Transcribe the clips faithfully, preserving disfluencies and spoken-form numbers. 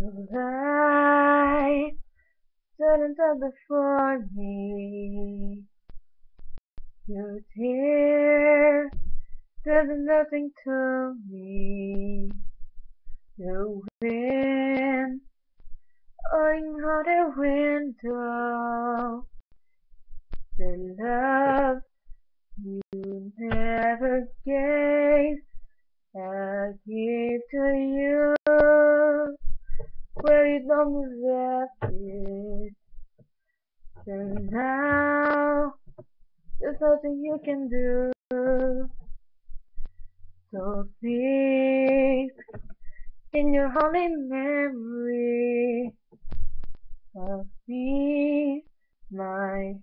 Your light shines before me. Your tears did nothing to me. The wind blowing out the window. The love you never gave, I give to you. Where you don't deserve it. And now there's nothing you can do. So speak in your holy memory of me, my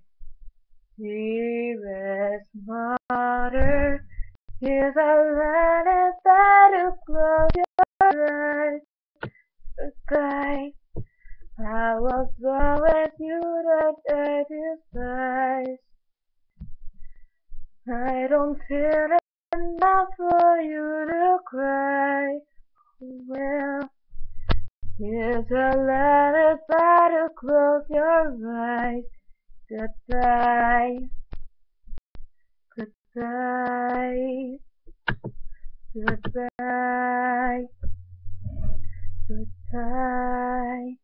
dearest mother. Here's a letter that will close your eyes. Goodbye. I was always you that I despise. I don't feel enough for you to cry. Well, here's a letter that'll close your eyes. Goodbye. Goodbye. Goodbye. Goodbye.